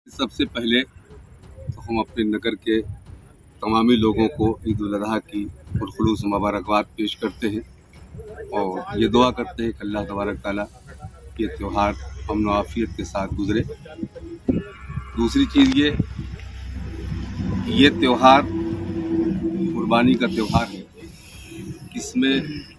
सबसे पहले तो हम अपने नगर के तमामी लोगों को ईद उल अज़हा की पुरखुलूस मुबारकबाद पेश करते हैं और ये दुआ करते हैं कि अल्लाह तबारक ताला ये त्यौहार अमन व आफियत के साथ गुजरे। दूसरी चीज़ ये त्यौहार कुर्बानी का त्यौहार है। इसमें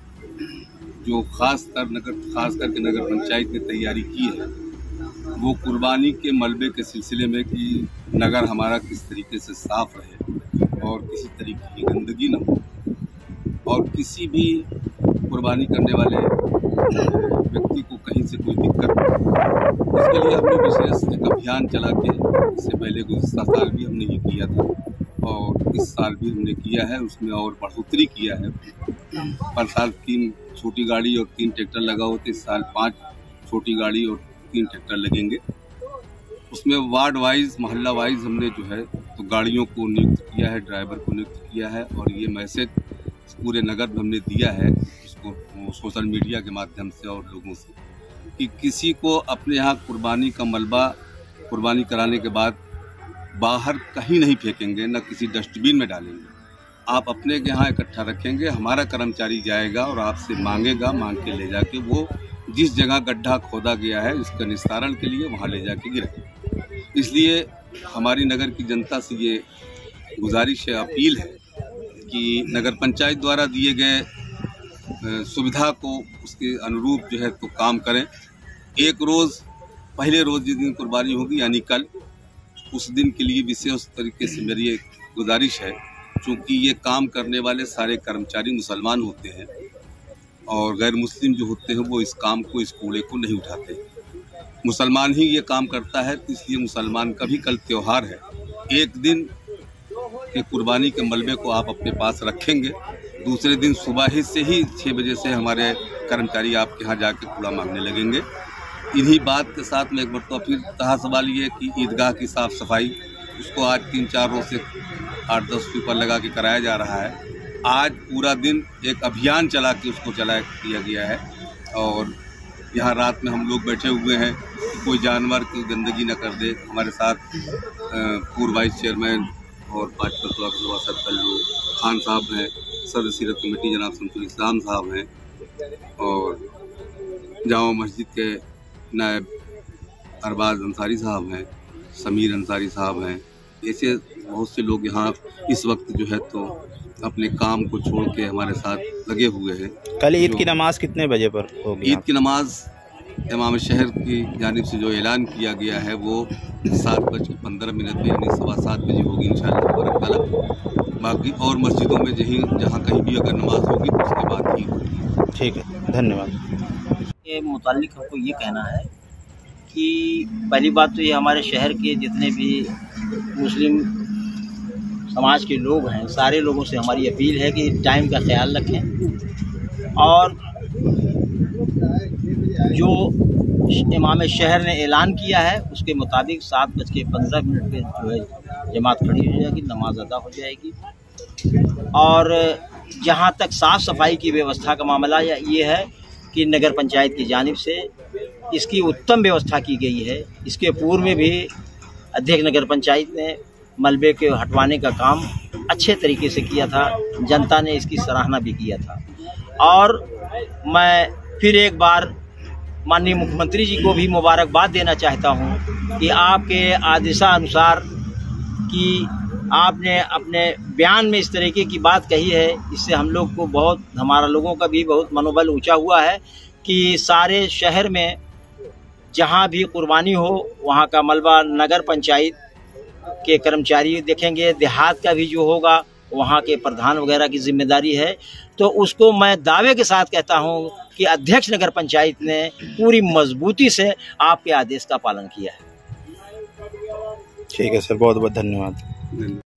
जो खास करके नगर पंचायत ने तैयारी की है वो कुर्बानी के मलबे के सिलसिले में कि नगर हमारा किस तरीके से साफ़ रहे और किसी तरीके की गंदगी न हो और किसी भी कुर्बानी करने वाले व्यक्ति को कहीं से कोई दिक्कत न हो। इसके लिए हमने विशेष एक अभियान चला के इससे पहले गुज़िश्ता साल भी हमने ये किया था और इस साल भी हमने किया है, उसमें और बढ़ोतरी किया है। पर साल 3 छोटी गाड़ी और 3 ट्रैक्टर लगा होते, इस साल 5 छोटी गाड़ी और 3 ट्रैक्टर लगेंगे। उसमें वार्ड वाइज मोहल्ला वाइज हमने जो है तो गाड़ियों को नियुक्त किया है, ड्राइवर को नियुक्त किया है और ये मैसेज पूरे नगर में हमने दिया है उसको सोशल मीडिया के माध्यम से और लोगों से कि किसी को अपने यहाँ कुर्बानी का मलबा कुर्बानी कराने के बाद बाहर कहीं नहीं फेंकेंगे, न किसी डस्टबिन में डालेंगे। आप अपने के यहाँ इकट्ठा रखेंगे, हमारा कर्मचारी जाएगा और आपसे मांगेगा, मांग के ले जाके वो जिस जगह गड्ढा खोदा गया है इसका निस्तारण के लिए वहाँ ले जाके गिरे। इसलिए हमारी नगर की जनता से ये गुजारिश है, अपील है कि नगर पंचायत द्वारा दिए गए सुविधा को उसके अनुरूप जो है तो काम करें। एक रोज़ पहले रोज़ जिस दिन कुर्बानी होगी यानी कल, उस दिन के लिए विशेष तरीके से मेरी एक गुजारिश है, चूँकि ये काम करने वाले सारे कर्मचारी मुसलमान होते हैं और गैर मुस्लिम जो होते हैं वो इस काम को, इस कूड़े को नहीं उठाते। मुसलमान ही ये काम करता है, तो इसलिए मुसलमान का भी कल त्यौहार है। एक दिन के कुर्बानी के मलबे को आप अपने पास रखेंगे, दूसरे दिन सुबह ही से ही 6 बजे से हमारे कर्मचारी आपके यहाँ जाके कूड़ा मांगने लगेंगे। इन्हीं बात के साथ में एक बार तो फिर कहा सवाल ये कि ईदगाह की साफ़ सफाई उसको आज 3-4 रोज़ से 8-10 स्वीपर लगा के कराया जा रहा है। आज पूरा दिन एक अभियान चला के उसको किया गया है और यहाँ रात में हम लोग बैठे हुए हैं कि कोई जानवर की गंदगी न कर दे। हमारे साथ पूर्व वाइस चेयरमैन और भाजपा सभा सर्कल खान साहब हैं, सदर सीरत कमेटी जनाब शमसुल इस्लाम साहब हैं और जामा मस्जिद के नायब अरबाज अंसारी साहब हैं, समीर अंसारी साहब हैं। ऐसे बहुत से लोग यहाँ इस वक्त जो है तो अपने काम को छोड़ के हमारे साथ लगे हुए हैं। कल ईद की नमाज कितने बजे पर होगी? ईद की नमाज इमाम शहर की जानिब से जो ऐलान किया गया है वो 7:15 पे यानी 7:15 बजे होगी इंशाअल्लाह। बाकी और मस्जिदों में जहाँ कहीं भी अगर नमाज होगी तो उसके बाद ही होगी। ठीक है, धन्यवाद। के मुतालिक हमको ये कहना है कि पहली बात तो ये हमारे शहर के जितने भी मुस्लिम समाज के लोग हैं, सारे लोगों से हमारी अपील है कि टाइम का ख्याल रखें और जो इमाम शहर ने ऐलान किया है उसके मुताबिक 7:15 पे जो है जमात खड़ी हो जाएगी, नमाज अदा हो जाएगी। और जहाँ तक साफ़ सफाई की व्यवस्था का मामला ये है कि नगर पंचायत की जानिब से इसकी उत्तम व्यवस्था की गई है। इसके पूर्व में भी अध्यक्ष नगर पंचायत ने मलबे के हटवाने का काम अच्छे तरीके से किया था, जनता ने इसकी सराहना भी किया था। और मैं फिर एक बार माननीय मुख्यमंत्री जी को भी मुबारकबाद देना चाहता हूं कि आपके आदेशानुसार कि आपने अपने बयान में इस तरीके की बात कही है, इससे हम लोग को बहुत, हमारा लोगों का भी बहुत मनोबल ऊंचा हुआ है कि सारे शहर में जहां भी कुर्बानी हो वहां का मलबा नगर पंचायत के कर्मचारी देखेंगे, देहात का भी जो होगा वहाँ के प्रधान वगैरह की जिम्मेदारी है। तो उसको मैं दावे के साथ कहता हूँ कि अध्यक्ष नगर पंचायत ने पूरी मजबूती से आपके आदेश का पालन किया है। ठीक है सर, बहुत बहुत धन्यवाद।